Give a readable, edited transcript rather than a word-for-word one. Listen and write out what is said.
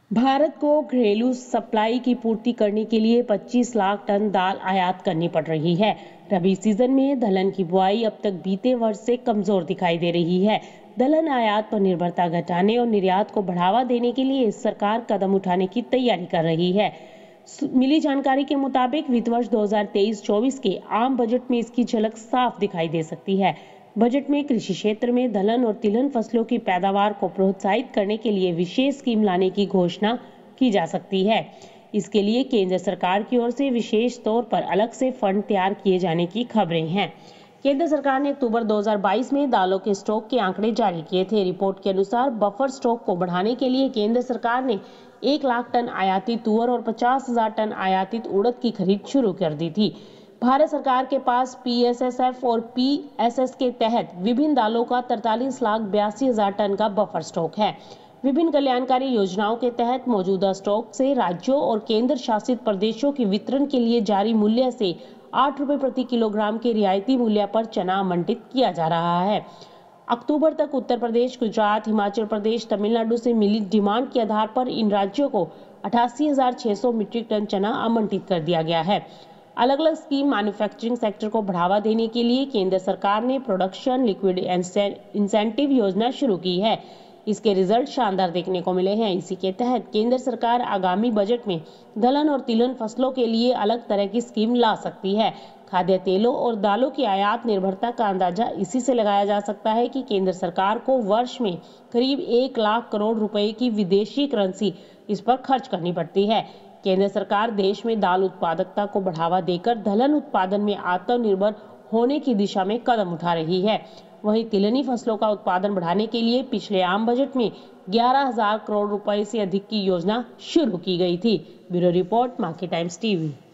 भारत को घरेलू सप्लाई की पूर्ति करने के लिए 25 लाख टन दाल आयात करनी पड़ रही है। रबी सीजन में दलहन की बुआई अब तक बीते वर्ष से कमजोर दिखाई दे रही है। दलहन आयात पर निर्भरता घटाने और निर्यात को बढ़ावा देने के लिए सरकार कदम उठाने की तैयारी कर रही है। मिली जानकारी के मुताबिक वित्त वर्ष 2023-24 के आम बजट में इसकी झलक साफ दिखाई दे सकती है। बजट में कृषि क्षेत्र में दलहन और तिलहन फसलों की पैदावार को प्रोत्साहित करने के लिए विशेष स्कीम लाने की घोषणा की जा सकती है। इसके लिए केंद्र सरकार की ओर से विशेष तौर पर अलग से फंड तैयार किए जाने की खबरें हैं। केंद्र सरकार ने अक्टूबर 2022 में दालों के स्टॉक के आंकड़े जारी किए थे। रिपोर्ट के अनुसार बफर स्टॉक को बढ़ाने के लिए केंद्र सरकार ने 1 लाख टन आयातित तुअर और 50,000 टन आयातित उड़द की खरीद शुरू कर दी थी। भारत सरकार के पास PSSF और PSS के तहत विभिन्न दालों का 43,82,000 टन का बफर स्टॉक है। विभिन्न कल्याणकारी योजनाओं के तहत मौजूदा स्टॉक से राज्यों और केंद्र शासित प्रदेशों के वितरण के लिए जारी मूल्य से 8 रुपए प्रति किलोग्राम के रियायती मूल्य पर चना आवंटित किया जा रहा है। अक्टूबर तक उत्तर प्रदेश, गुजरात, हिमाचल प्रदेश, तमिलनाडु से मिली डिमांड के आधार पर इन राज्यों को 88,600 मीट्रिक टन चना आवंटित कर दिया गया है। अलग अलग स्कीम मैन्युफैक्चरिंग सेक्टर को बढ़ावा देने के लिए केंद्र सरकार ने प्रोडक्शन लिक्विड इंसेंटिव योजना शुरू की है। इसके रिजल्ट शानदार देखने को मिले हैं। इसी के तहत केंद्र सरकार आगामी बजट में दलहन और तिलहन फसलों के लिए अलग तरह की स्कीम ला सकती है। खाद्य तेलों और दालों की आयात निर्भरता का अंदाजा इसी से लगाया जा सकता है कि केंद्र सरकार को वर्ष में करीब 1 लाख करोड़ रुपए की विदेशी करेंसी इस पर खर्च करनी पड़ती है। केंद्र सरकार देश में दाल उत्पादकता को बढ़ावा देकर दलहन उत्पादन में आत्मनिर्भर होने की दिशा में कदम उठा रही है। वहीं तिलहनी फसलों का उत्पादन बढ़ाने के लिए पिछले आम बजट में 11,000 करोड़ रुपए से अधिक की योजना शुरू की गई थी। Bureau report, Market Times TV.